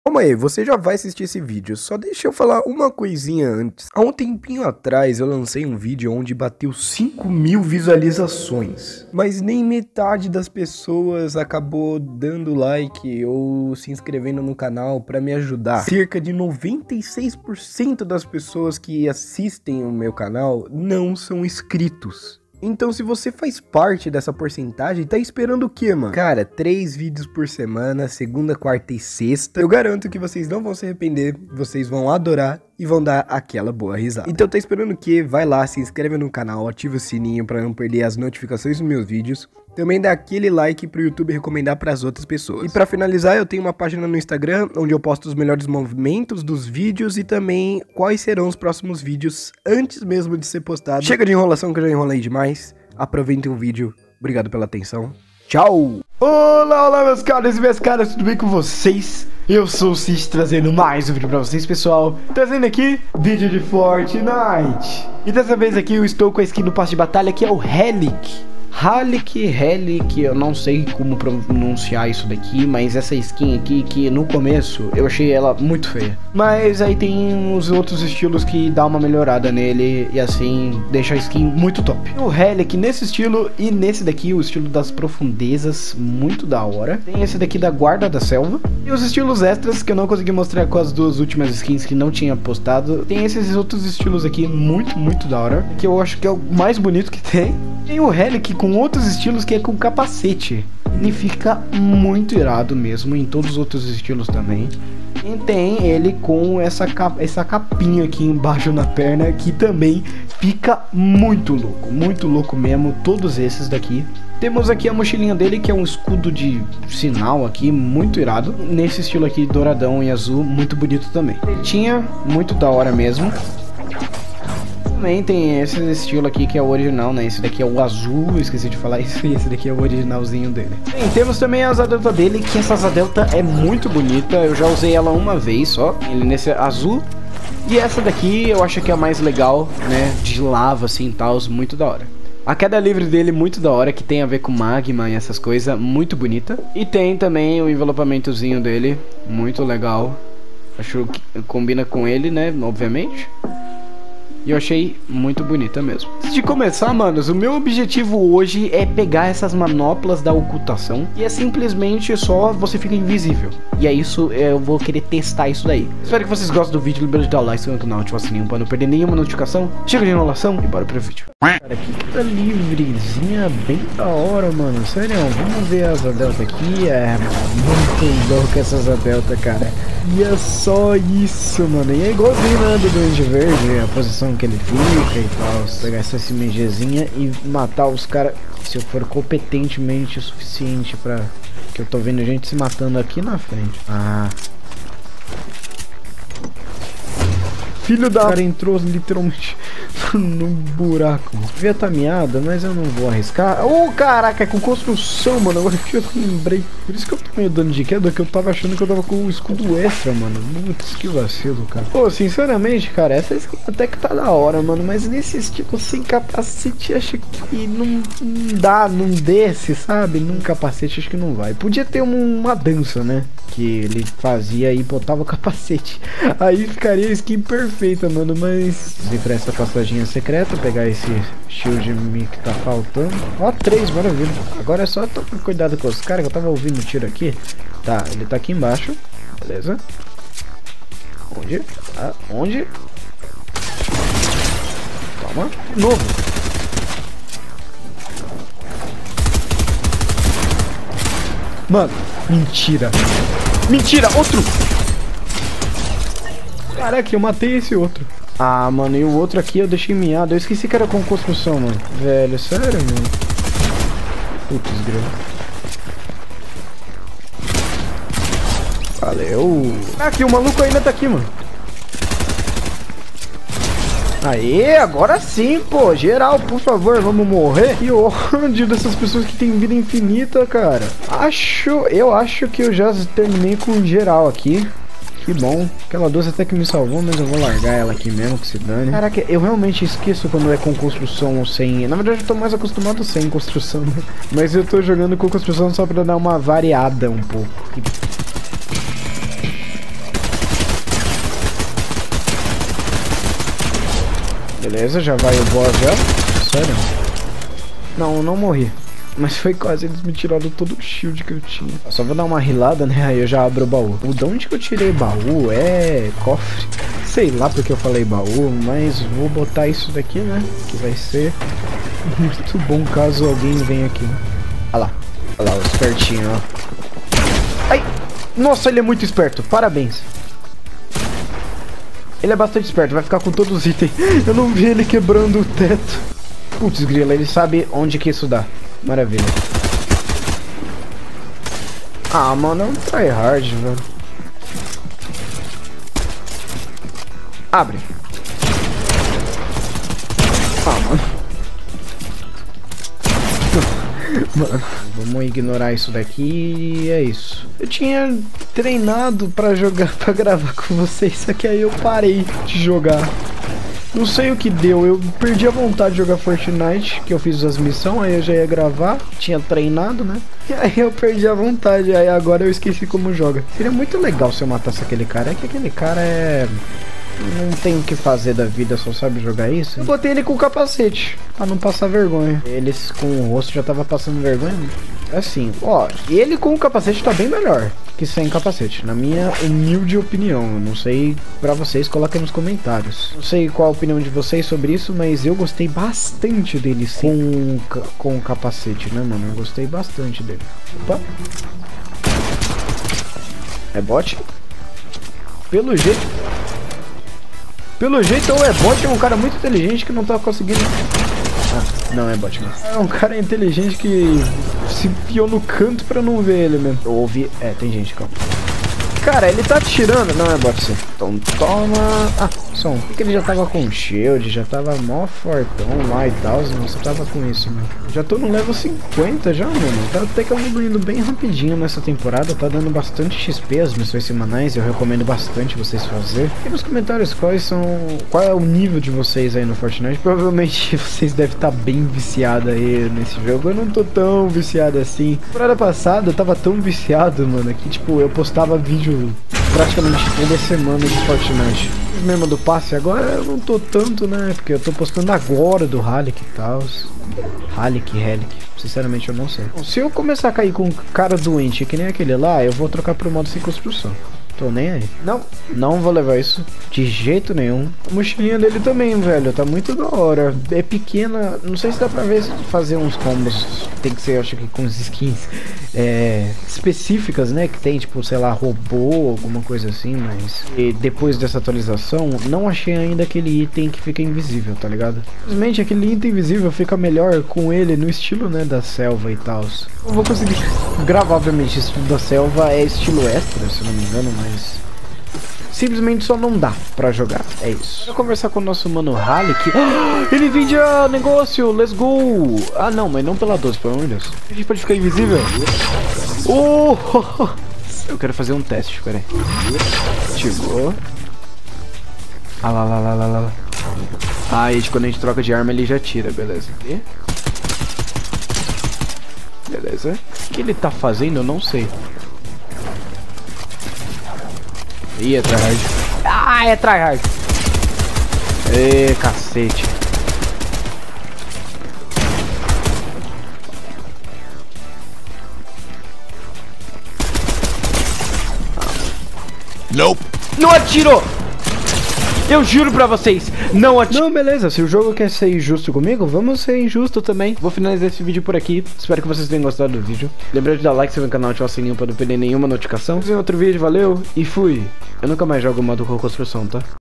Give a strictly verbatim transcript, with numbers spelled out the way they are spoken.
Calma aí, você já vai assistir esse vídeo, só deixa eu falar uma coisinha antes. Há um tempinho atrás eu lancei um vídeo onde bateu cinco mil visualizações, mas nem metade das pessoas acabou dando like ou se inscrevendo no canal pra me ajudar. Cerca de noventa e seis por cento das pessoas que assistem o meu canal não são inscritos. Então se você faz parte dessa porcentagem, tá esperando o quê, mano? Cara, três vídeos por semana, segunda, quarta e sexta. Eu garanto que vocês não vão se arrepender, vocês vão adorar e vão dar aquela boa risada. Então tá esperando o quê? Vai lá, se inscreve no canal, ativa o sininho pra não perder as notificações dos meus vídeos. Também dá aquele like pro YouTube recomendar pras outras pessoas. E pra finalizar, eu tenho uma página no Instagram, onde eu posto os melhores movimentos dos vídeos e também quais serão os próximos vídeos antes mesmo de ser postado. Chega de enrolação que eu já enrolei demais. Aproveitem o vídeo. Obrigado pela atenção. Tchau! Olá, olá meus caras e minhas caras, tudo bem com vocês? Eu sou o Cis trazendo mais um vídeo pra vocês, pessoal. Trazendo aqui vídeo de Fortnite. E dessa vez aqui eu estou com a skin do passe de batalha, que é o Relic. Halik, Relic, eu não sei como pronunciar isso daqui, mas essa skin aqui, que no começo eu achei ela muito feia. Mas aí tem os outros estilos que dá uma melhorada nele e assim deixa a skin muito top. O Relic nesse estilo e nesse daqui, o estilo das profundezas, muito da hora. Tem esse daqui da Guarda da Selva. E os estilos extras que eu não consegui mostrar com as duas últimas skins que não tinha postado. Tem esses outros estilos aqui muito, muito da hora, que eu acho que é o mais bonito que tem. Tem o Relic com outros estilos que é com capacete. Ele fica muito irado mesmo, em todos os outros estilos também. E tem ele com essa, cap essa capinha aqui embaixo na perna, que também fica muito louco, muito louco mesmo, todos esses daqui. Temos aqui a mochilinha dele, que é um escudo de sinal aqui, muito irado. Nesse estilo aqui, douradão e azul, muito bonito também. Ele tinha muito da hora mesmo. Também tem esse estilo aqui que é o original, né? Esse daqui é o azul, eu esqueci de falar isso, e esse daqui é o originalzinho dele. Bem, temos também a asa delta dele, que essa asa delta é muito bonita, eu já usei ela uma vez só, ele nesse azul. E essa daqui eu acho que é a mais legal, né? De lava assim e tal, muito da hora. A queda livre dele muito da hora, que tem a ver com magma e essas coisas, muito bonita. E tem também o envelopamentozinho dele, muito legal. Acho que combina com ele, né? Obviamente. E eu achei muito bonita mesmo. Antes de começar, manos, o meu objetivo hoje é pegar essas manoplas da ocultação. E é simplesmente só você fica invisível. E é isso, eu vou querer testar isso daí. Espero que vocês gostem do vídeo. Lembrando de dar o like, se no canal, ativar o sininho pra não perder nenhuma notificação. Chega de enrolação e bora pro vídeo. Cara, aqui tá livrezinha, bem da hora, mano. Sério, vamos ver as delta aqui. É muito louco essas delta, cara. E é só isso, mano. E é igualzinho, né, do Duende Verde, a posição que ele fica e tal. Pegar essa S M Gzinha e matar os caras, se eu for competentemente o suficiente pra... Que eu tô vendo gente se matando aqui na frente. Ah. Filho da... O cara entrou literalmente num buraco. Devia estar miada, mas eu não vou arriscar. Ô, oh, caraca, é com construção, mano. Agora que eu lembrei. Por isso que eu tô meio dando de queda, que eu tava achando que eu tava com um escudo extra, mano. Putz, que vacilo, cara. Pô, sinceramente, cara, essa skin até que tá da hora, mano. Mas nesse estilo sem capacete, acho que não, não dá, não desce, sabe? Num capacete, acho que não vai. Podia ter um, uma dança, né? Que ele fazia e botava o capacete. Aí ficaria a skin perfeita, mano. Mas vim pra essa passaginha secreta, pegar esse shield me que tá faltando. Ó, três, maravilha. Agora é só tomar cuidado com os caras, que eu tava ouvindo tiro aqui. Tá, ele tá aqui embaixo. Beleza. Onde? Ah, onde? Toma. De novo. Mano, mentira. Mentira, outro. Caraca, eu matei esse outro. Ah, mano, e o outro aqui eu deixei miado. Eu esqueci que era com construção, mano. Velho, sério, mano. Putz, grana. Valeu. Aqui, o maluco ainda tá aqui, mano. Aê, agora sim, pô. Geral, por favor, vamos morrer. Que ódio dessas pessoas que tem vida infinita, cara. Acho, eu acho que eu já terminei com geral aqui. Que bom. Aquela doce até que me salvou, mas eu vou largar ela aqui mesmo, que se dane. Caraca, eu realmente esqueço quando é com construção ou sem. Na verdade, eu tô mais acostumado sem construção, né? Mas eu tô jogando com construção só pra dar uma variada um pouco. Beleza, já vai o boss já. Sério? Não, não morri. Mas foi quase, eles me tiraram todo o shield que eu tinha. Eu só vou dar uma rilada, né? Aí eu já abro o baú. O de onde que eu tirei baú? É cofre. Sei lá porque eu falei baú, mas vou botar isso daqui, né? Que vai ser muito bom caso alguém venha aqui. Olha lá. Olha lá, o espertinho, ó. Ai! Nossa, ele é muito esperto. Parabéns. Ele é bastante esperto. Vai ficar com todos os itens. Eu não vi ele quebrando o teto. Putz, grila, ele sabe onde que isso dá. Maravilha. Ah, mano, é um tryhard, velho. Abre. Ah, mano. Mano, vamos ignorar isso daqui e é isso. Eu tinha treinado pra jogar, pra gravar com vocês, só que aí eu parei de jogar. Não sei o que deu, eu perdi a vontade de jogar Fortnite, que eu fiz as missões, aí eu já ia gravar, tinha treinado, né? E aí eu perdi a vontade, aí agora eu esqueci como joga. Seria muito legal se eu matasse aquele cara, é que aquele cara é... não tem o que fazer da vida, só sabe jogar isso. Eu botei ele com o capacete, pra não passar vergonha. Eles com o rosto já tava passando vergonha. Assim, ó, ele com o capacete tá bem melhor que sem capacete, na minha humilde opinião. Eu não sei pra vocês, coloquem nos comentários. Não sei qual a opinião de vocês sobre isso, mas eu gostei bastante dele com, com o capacete, né, mano? Eu gostei bastante dele. Opa. É bot? Pelo jeito... Pelo jeito, ou é bot, é um cara muito inteligente que não tá conseguindo... Ah, não é bot mesmo. É um cara inteligente que se enfiou no canto pra não ver ele mesmo. Eu ouvi... É, tem gente, calma. Cara, ele tá atirando. Não é bot sim. Então toma... Ah, som. Porque ele já tava com shield, já tava mó fortão lá e tal. Nossa, tava com isso, mano. Já tô no level cinquenta já, mano. Tá até que eu ando indo bem rapidinho nessa temporada. Tá dando bastante X P as missões semanais. Eu recomendo bastante vocês fazerem. E nos comentários quais são... Qual é o nível de vocês aí no Fortnite. Provavelmente vocês devem estar bem viciados aí nesse jogo. Eu não tô tão viciado assim. Na temporada passada eu tava tão viciado, mano, que tipo, eu postava vídeo praticamente toda semana de Fortnite. Mesmo do passe agora eu não tô tanto, né? Porque eu tô postando agora do Halik e tal. Halik, Halik. Sinceramente eu não sei. Bom, se eu começar a cair com um cara doente que nem aquele lá, eu vou trocar pro modo sem construção. Tô nem aí. Não, não vou levar isso de jeito nenhum. A mochilinha dele também, velho, tá muito da hora. É pequena, não sei se dá pra ver fazer uns combos. Tem que ser, acho que com as skins é, específicas, né? Que tem, tipo, sei lá, robô, alguma coisa assim, mas... E depois dessa atualização, não achei ainda aquele item que fica invisível, tá ligado? Simplesmente aquele item invisível fica melhor com ele no estilo, né, da selva e tal. Eu vou conseguir gravar, obviamente, o estilo da selva é estilo extra, se não me engano, mas... simplesmente só não dá pra jogar, é isso. Vou conversar com o nosso mano Halik. Ah, ele vende a negócio, let's go. Ah não, mas não pela doze, pelo amor de Deus. A gente pode ficar invisível. Oh, eu quero fazer um teste, peraí. Chegou. Ah lá, lá, lá, lá, lá. Ah, e quando a gente troca de arma ele já tira, beleza. E? Beleza. O que ele tá fazendo eu não sei. Ih, é tryhard. Ah, é tryhard. Ê, cacete. Nope. Não atirou! Eu juro pra vocês, não atirou. Não, beleza, se o jogo quer ser injusto comigo, vamos ser injusto também. Vou finalizar esse vídeo por aqui. Espero que vocês tenham gostado do vídeo. Lembrando de dar like se no canal, ativar o sininho pra não perder nenhuma notificação. Em outro vídeo, valeu e fui. Eu nunca mais jogo modo com construção, tá?